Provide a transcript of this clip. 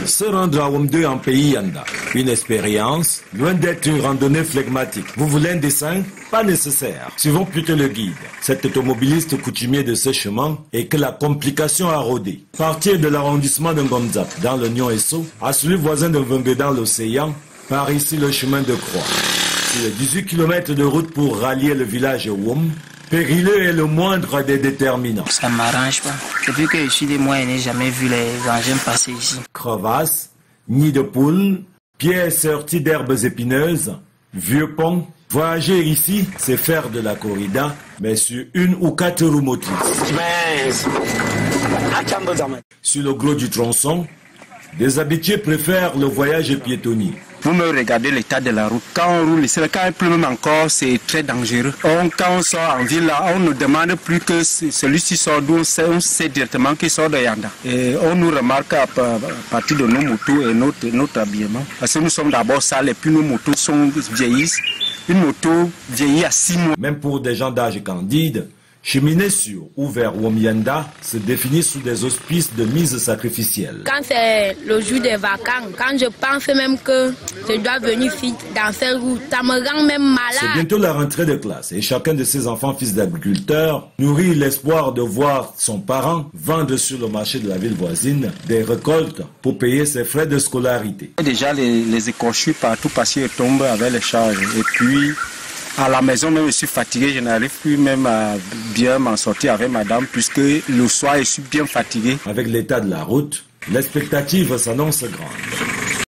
Se rendre à Wom2 en pays Yanda, une expérience loin d'être une randonnée flegmatique. Vous voulez un dessin? Pas nécessaire. Suivons plutôt le guide. Cet automobiliste coutumier de ce chemin et que la complication a rôdé. Partir de l'arrondissement de Ngomzap dans le Nyon-Esso à celui voisin de Mvenge dans l'océan, par ici le chemin de croix. Sur les 18 km de route pour rallier le village Wom, périlleux est le moindre des déterminants. Ça ne m'arrange pas. Depuis que je suis des mois, je n'ai jamais vu les engins passer ici. Crevasses, nids de poules, pierres sorties d'herbes épineuses, vieux ponts. Voyager ici, c'est faire de la corrida, mais sur une ou quatre roues motrices. Sur le gros du tronçon, des habitués préfèrent le voyage piétonnier. Vous me regardez l'état de la route. Quand on roule, quand il pleut même encore, c'est très dangereux. Quand on sort en ville, là, on ne demande plus que celui-ci sort d'où, on sait directement qu'il sort de Yanda. Et on nous remarque à partir de nos motos et notre habillement. Parce que nous sommes d'abord sales et puis nos motos vieillissent. Une moto vieillit à 6 mois. Même pour des gens d'âge candide, cheminer sur ou vers Wom-Yanda se définit sous des auspices de mise sacrificielle. Quand c'est le jour des vacances, quand je pense même que je dois venir vite dans cette route, ça me rend même malade. C'est bientôt la rentrée de classe et chacun de ses enfants fils d'agriculteurs nourrit l'espoir de voir son parent vendre sur le marché de la ville voisine des récoltes pour payer ses frais de scolarité. Déjà les écorchures partout parce qu'ils tombent avec les charges et puis à la maison, même je suis fatigué, je n'arrive plus même à bien m'en sortir avec madame puisque le soir je suis bien fatigué. Avec l'état de la route, l'expectative s'annonce grande.